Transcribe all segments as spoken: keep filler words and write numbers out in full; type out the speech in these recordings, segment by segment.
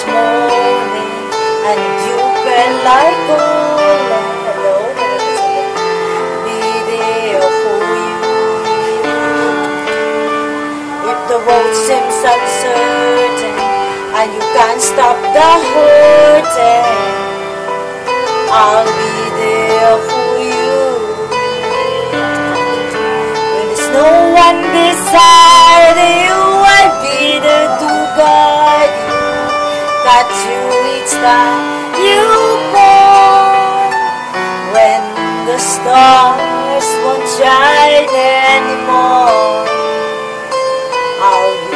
this morning, and you felt like calling. Hello, be there for you. If the road seems uncertain and you can't stop the hurting, I'll be there for you. When there's no one beside you, I'll be there to guide you, catch you each time you fall. When the stars won't shine anymore, I'll be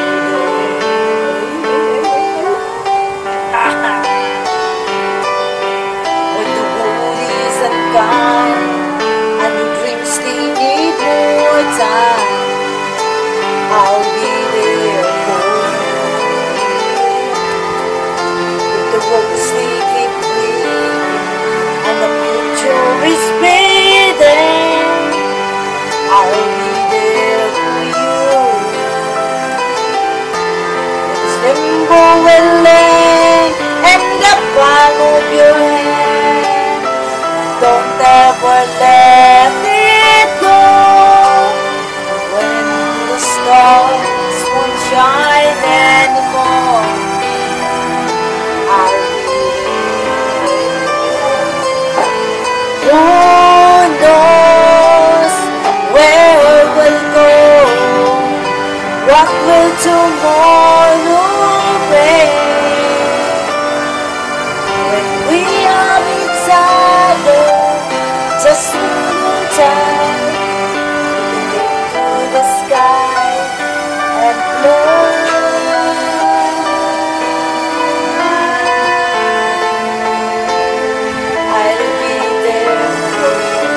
and your dreams still need more time, I'll be there for you. If the roads still keep bleeding and the future is fading, I'll be there for you. This limbo will land in the palm of your hand. Don't ever let it go. When the stars won't shine anymore, I'll be there. Who knows where we'll go? What will tomorrow bring? When we are inside, just a little time, we can look to the sky and fly. I'll be there for you.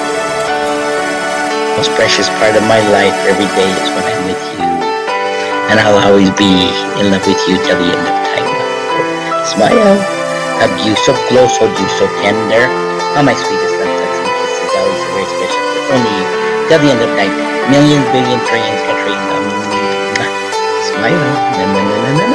The most precious part of my life every day is when I'm with you, and I'll always be in love with you till the end of time. Smile, hug you so close, hold you so tender. Oh, my sweetest love, touching kisses, always very special. Only you, till the end of time. Millions, billions, trillions, quadrillions. Um, smile. Na, na, na, na, na.